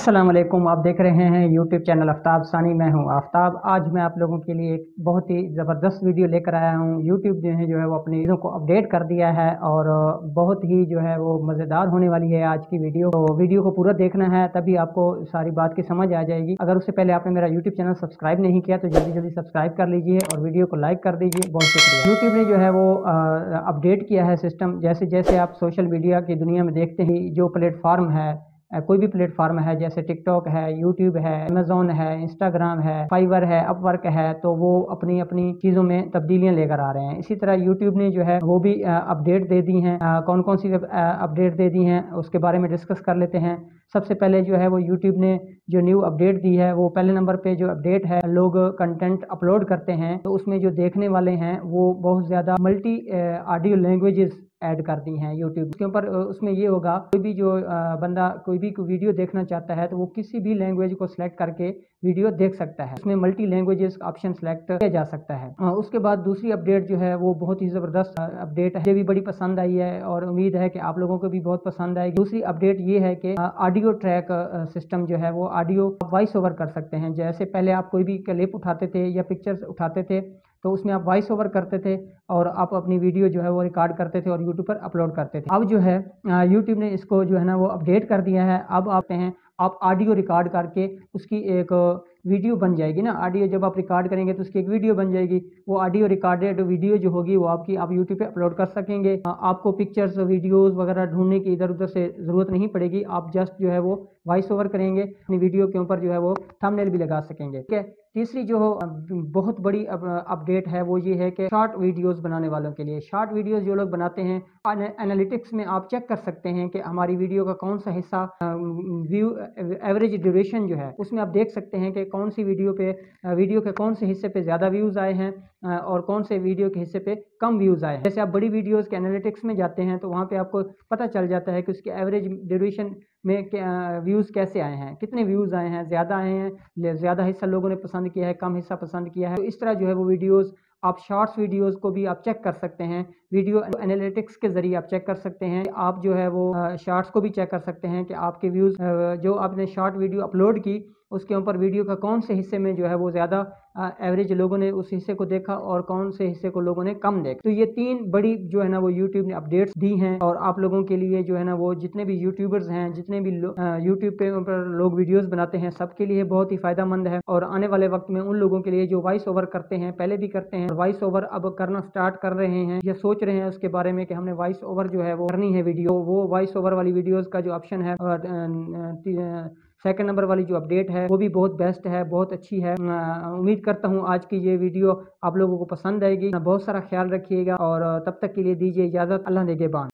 अस्सलाम वालेकुम। आप देख रहे हैं यूट्यूब चैनल आफ्ताब सानी। मैं हूं आफ्ताब। आज मैं आप लोगों के लिए एक बहुत ही ज़बरदस्त वीडियो लेकर आया हूं। यूट्यूब जो है वो अपनी चीज़ों को अपडेट कर दिया है और बहुत ही जो है वो मज़ेदार होने वाली है आज की वीडियो। तो वीडियो को पूरा देखना है, तभी आपको सारी बात की समझ आ जाएगी। अगर उससे पहले आपने मेरा यूट्यूब चैनल सब्सक्राइब नहीं किया तो जल्दी जल्दी सब्सक्राइब कर लीजिए और वीडियो को लाइक कर दीजिए। बहुत शुक्रिया। यूट्यूब ने जो है वो अपडेट किया है सिस्टम। जैसे जैसे आप सोशल मीडिया की दुनिया में देखते ही जो प्लेटफॉर्म है, कोई भी प्लेटफॉर्म है, जैसे टिकटॉक है, यूट्यूब है, अमेजोन है, इंस्टाग्राम है, फाइवर है, अपवर्क है, तो वो अपनी अपनी चीज़ों में तब्दीलियां लेकर आ रहे हैं। इसी तरह यूट्यूब ने जो है वो भी अपडेट दे दी हैं। कौन कौन सी अपडेट दे दी हैं उसके बारे में डिस्कस कर लेते हैं। सबसे पहले जो है वो यूट्यूब ने जो न्यू अपडेट दी है, वो पहले नंबर पे जो अपडेट है, लोग कंटेंट अपलोड करते हैं तो उसमें जो देखने वाले हैं वो बहुत ज़्यादा मल्टी ऑडियो लैंग्वेजेस ऐड कर दी हैं यूट्यूब के ऊपर। उसमें ये होगा, कोई भी जो बंदा कोई भी वीडियो देखना चाहता है तो वो किसी भी लैंग्वेज को सिलेक्ट करके वीडियो देख सकता है। उसमें मल्टी लैंग्वेजेस ऑप्शन सेलेक्ट किया जा सकता है। उसके बाद दूसरी अपडेट जो है वो बहुत ही ज़बरदस्त अपडेट है, मुझे भी बड़ी पसंद आई है और उम्मीद है कि आप लोगों को भी बहुत पसंद आएगी। दूसरी अपडेट ये है कि ऑडियो ट्रैक सिस्टम जो है वो ऑडियो वॉइस ओवर कर सकते हैं। जैसे पहले आप कोई भी क्लिप उठाते थे या पिक्चर्स उठाते थे तो उसमें आप वॉइस ओवर करते थे और आप अपनी वीडियो जो है वो रिकॉर्ड करते थे और यूट्यूब पर अपलोड करते थे। अब जो है यूट्यूब ने इसको जो है ना वो अपडेट कर दिया है। अब आप ऑडियो रिकॉर्ड करके उसकी एक वीडियो बन जाएगी ना। ऑडियो जब आप रिकॉर्ड करेंगे तो उसकी एक वीडियो बन जाएगी। वो ऑडियो रिकॉर्डेड वीडियो जो होगी वो आप यूट्यूब पे अपलोड कर सकेंगे। आपको पिक्चर्स वीडियोस वगैरह ढूंढने की इधर उधर से ज़रूरत नहीं पड़ेगी। आप जस्ट जो है वो वॉइस ओवर करेंगे, अपनी वीडियो के ऊपर जो है वो थंबनेल भी लगा सकेंगे। ठीक है। तीसरी जो बहुत बड़ी अपडेट है वो ये है कि शॉर्ट वीडियोस बनाने वालों के लिए, शॉर्ट वीडियोस जो लोग बनाते हैं, एनालिटिक्स में आप चेक कर सकते हैं कि हमारी वीडियो का कौन सा हिस्सा व्यू एवरेज ड्यूरेशन जो है उसमें आप देख सकते हैं कि कौन सी वीडियो के कौन से हिस्से पे ज़्यादा व्यूज़ आए हैं और कौन से वीडियो के हिस्से पे कम व्यूज़ आए हैं। जैसे आप बड़ी वीडियोस के एनालिटिक्स में जाते हैं तो वहाँ पे आपको पता चल जाता है कि उसके एवरेज ड्यूरेशन में व्यूज़ कैसे आए हैं, कितने व्यूज़ आए हैं, ज़्यादा आए हैं, ज़्यादा हिस्सा लोगों ने पसंद किया है, कम हिस्सा पसंद किया है। तो इस तरह जो है वो वीडियोज़, आप शॉर्ट्स वीडियोज़ को भी आप चेक कर सकते हैं। वीडियो एनालिटिक्स के ज़रिए आप चेक कर सकते हैं। आप जो है वो शॉर्ट्स को भी चेक कर सकते हैं कि आपके व्यूज़, जो आपने शॉर्ट वीडियो अपलोड की उसके ऊपर वीडियो का कौन से हिस्से में जो है वो ज़्यादा एवरेज लोगों ने उस हिस्से को देखा और कौन से हिस्से को लोगों ने कम देखा। तो ये तीन बड़ी जो है ना वो यूट्यूब ने अपडेट्स दी हैं और आप लोगों के लिए जो है ना वो जितने भी यूट्यूबर्स हैं, जितने भी यूट्यूब पे ऊपर लोग वीडियोस बनाते हैं, सबके लिए बहुत ही फ़ायदेमंद है। और आने वाले वक्त में उन लोगों के लिए जो वॉइस ओवर करते हैं, पहले भी करते हैं, वॉइस ओवर अब करना स्टार्ट कर रहे हैं या सोच रहे हैं उसके बारे में कि हमने वॉइस ओवर जो है वो करनी है वीडियो, वो वॉइस ओवर वाली वीडियोज़ का जो ऑप्शन है सेकंड नंबर वाली जो अपडेट है वो भी बहुत बेस्ट है, बहुत अच्छी है। उम्मीद करता हूँ आज की ये वीडियो आप लोगों को पसंद आएगी। बहुत सारा ख्याल रखिएगा और तब तक के लिए दीजिए इजाज़त। अल्लाह निगहबान।